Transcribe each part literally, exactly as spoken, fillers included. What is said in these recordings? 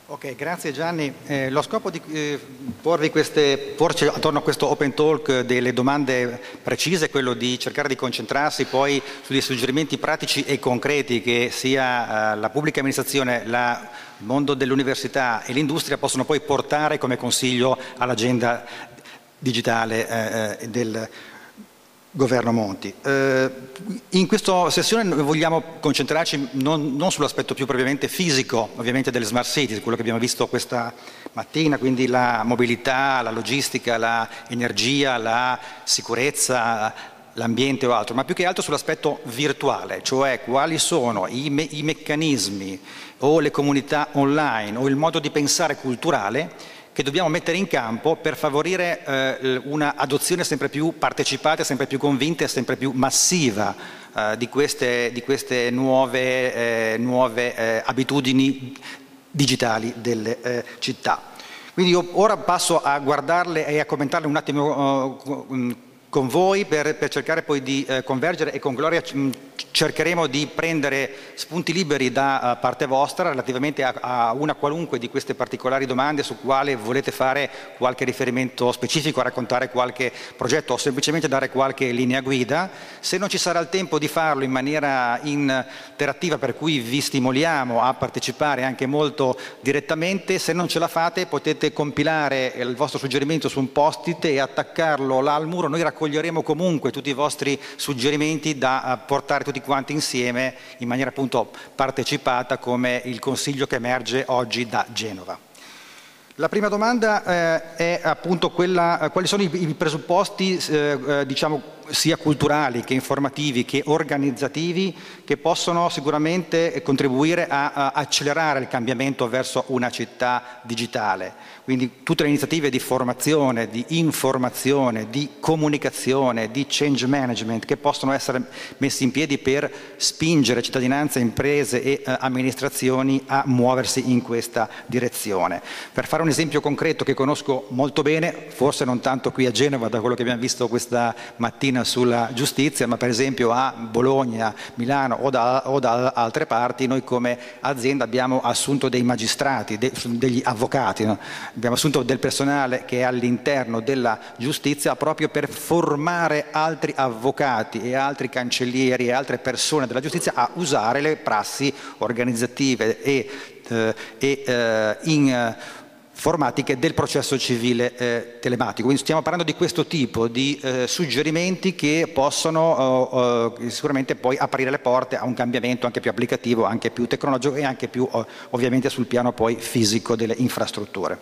Ok, grazie Gianni. Eh, lo scopo di eh, porvi queste, porci attorno a questo open talk delle domande precise è quello di cercare di concentrarsi poi sugli suggerimenti pratici e concreti che sia eh, la pubblica amministrazione, la, il mondo dell'università e l'industria possono poi portare come consiglio all'agenda digitale eh, del Governo Monti. Eh, in questa sessione vogliamo concentrarci non, non sull'aspetto più propriamente fisico, ovviamente delle smart cities, quello che abbiamo visto questa mattina, quindi la mobilità, la logistica, l'energia, la sicurezza, l'ambiente o altro, ma più che altro sull'aspetto virtuale, cioè quali sono i, me i meccanismi o le comunità online o il modo di pensare culturale che dobbiamo mettere in campo per favorire eh, una adozione sempre più partecipata, sempre più convinta e sempre più massiva eh, di, queste, di queste nuove, eh, nuove eh, abitudini digitali delle eh, città. Quindi io ora passo a guardarle e a commentarle un attimo uh, con voi per, per cercare poi di eh, convergere, e con Gloria mh, cercheremo di prendere spunti liberi da uh, parte vostra relativamente a, a una qualunque di queste particolari domande su quale volete fare qualche riferimento specifico, raccontare qualche progetto o semplicemente dare qualche linea guida. Se non ci sarà il tempo di farlo in maniera interattiva, per cui vi stimoliamo a partecipare anche molto direttamente, se non ce la fate potete compilare il vostro suggerimento su un post-it e attaccarlo là al muro. Noi raccoglieremo comunque tutti i vostri suggerimenti da uh, portare tutti quanti insieme in maniera appunto partecipata, come il consiglio che emerge oggi da Genova. La prima domanda eh, è appunto quella, eh, quali sono i, i presupposti eh, eh, diciamo sia culturali che informativi che organizzativi che possono sicuramente contribuire a, a accelerare il cambiamento verso una città digitale. Quindi tutte le iniziative di formazione, di informazione, di comunicazione, di change management che possono essere messi in piedi per spingere cittadinanza, imprese e eh, amministrazioni a muoversi in questa direzione. Per fare un esempio concreto che conosco molto bene, forse non tanto qui a Genova da quello che abbiamo visto questa mattina sulla giustizia, ma per esempio a Bologna, Milano o da, o da altre parti, noi come azienda abbiamo assunto dei magistrati, de, degli avvocati, no? Abbiamo assunto del personale che è all'interno della giustizia proprio per formare altri avvocati e altri cancellieri e altre persone della giustizia a usare le prassi organizzative e, eh, e eh, in informatiche del processo civile eh, telematico. Quindi stiamo parlando di questo tipo di eh, suggerimenti che possono eh, eh, sicuramente poi aprire le porte a un cambiamento anche più applicativo, anche più tecnologico e anche più eh, ovviamente sul piano poi fisico delle infrastrutture.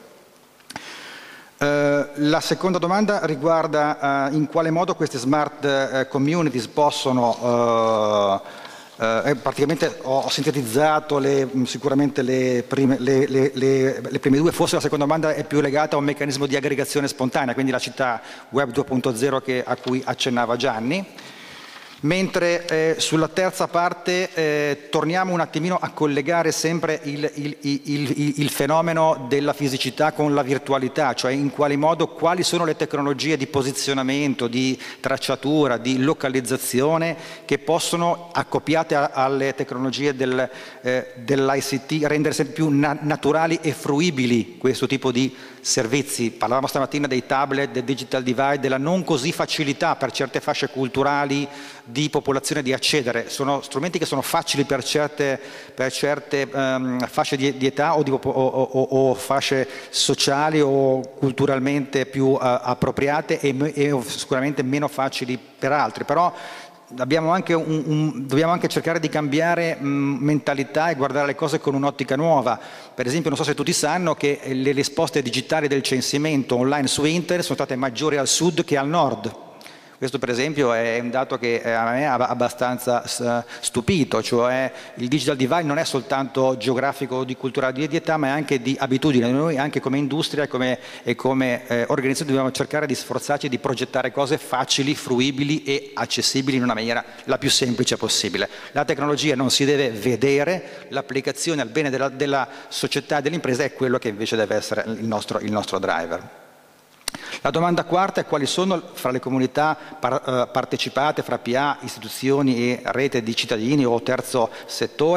Uh, la seconda domanda riguarda uh, in quale modo queste smart uh, communities possono uh, Uh, praticamente ho sintetizzato le, sicuramente le prime, le, le, le, le prime due, forse la seconda domanda è più legata a un meccanismo di aggregazione spontanea, quindi la città web due punto zero che, a cui accennava Gianni. Mentre eh, sulla terza parte eh, torniamo un attimino a collegare sempre il, il, il, il, il fenomeno della fisicità con la virtualità, cioè in quale modo, quali sono le tecnologie di posizionamento, di tracciatura, di localizzazione che possono, accoppiate a, alle tecnologie del, eh, dell'I C T, rendere sempre più na naturali e fruibili questo tipo di servizi. Parlavamo stamattina dei tablet, del digital divide, della non così facilità per certe fasce culturali di popolazione di accedere. Sono strumenti che sono facili per certe, per certe um, fasce di, di età o, di, o, o, o fasce sociali o culturalmente più uh, appropriate e, e sicuramente meno facili per altri. Però abbiamo anche un, un, dobbiamo anche cercare di cambiare mh, mentalità e guardare le cose con un'ottica nuova. Per esempio, non so se tutti sanno che le risposte digitali del censimento online su internet sono state maggiori al sud che al nord. Questo per esempio è un dato che a me ha abbastanza stupito, cioè il digital divide non è soltanto geografico o di cultura di età, ma è anche di abitudine. Noi anche come industria e come, e come eh, organizzazione dobbiamo cercare di sforzarci di progettare cose facili, fruibili e accessibili in una maniera la più semplice possibile. La tecnologia non si deve vedere, l'applicazione al bene della, della società e dell'impresa è quello che invece deve essere il nostro, il nostro driver. La domanda quarta è quali sono fra le comunità par partecipate, fra P A, istituzioni e rete di cittadini o terzo settore,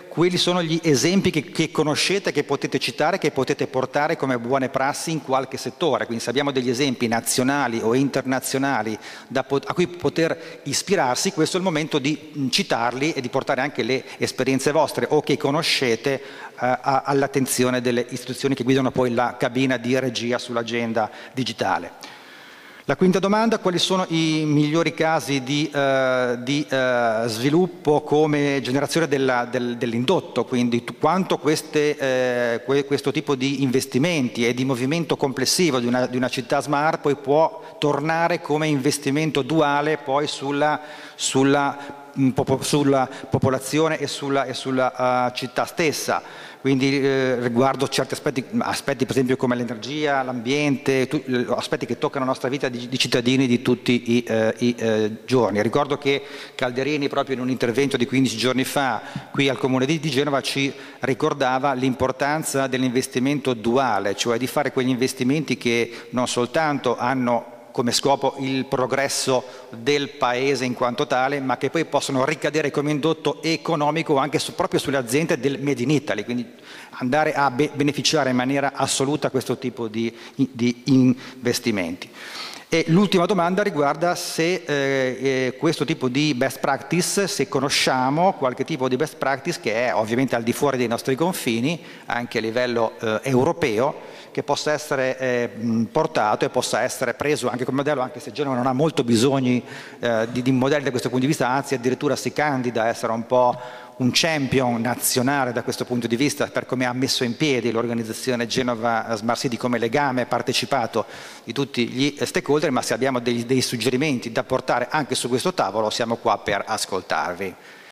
quali sono gli esempi che, che conoscete, che potete citare, che potete portare come buone prassi in qualche settore. Quindi se abbiamo degli esempi nazionali o internazionali da, a cui poter ispirarsi, questo è il momento di citarli e di portare anche le esperienze vostre o che conoscete eh, all'attenzione delle istituzioni che guidano poi la cabina di regia sull'agenda digitale. La quinta domanda: quali sono i migliori casi di, eh, di eh, sviluppo come generazione della, del, dell'indotto, quindi quanto queste, eh, que, questo tipo di investimenti e di movimento complessivo di una, di una città smart poi può tornare come investimento duale poi sulla, sulla, sulla popolazione e sulla, e sulla uh, città stessa. Quindi eh, riguardo certi aspetti, aspetti per esempio come l'energia, l'ambiente, aspetti che toccano la nostra vita di, di cittadini di tutti i, eh, i eh, giorni. Ricordo che Calderini proprio in un intervento di quindici giorni fa qui al Comune di, di Genova ci ricordava l'importanza dell'investimento duale, cioè di fare quegli investimenti che non soltanto hanno come scopo il progresso del paese in quanto tale, ma che poi possono ricadere come indotto economico anche su, proprio sulle aziende del Made in Italy, quindi andare a be beneficiare in maniera assoluta questo tipo di, di investimenti. E l'ultima domanda riguarda se eh, eh, questo tipo di best practice, se conosciamo qualche tipo di best practice che è ovviamente al di fuori dei nostri confini, anche a livello eh, europeo, che possa essere eh, portato e possa essere preso anche come modello, anche se Genova non ha molto bisogni eh, di, di modelli da questo punto di vista, anzi addirittura si candida a essere un po' un champion nazionale da questo punto di vista per come ha messo in piedi l'organizzazione Genova Smart City come legame partecipato di tutti gli stakeholder, ma se abbiamo dei, dei suggerimenti da portare anche su questo tavolo siamo qua per ascoltarvi.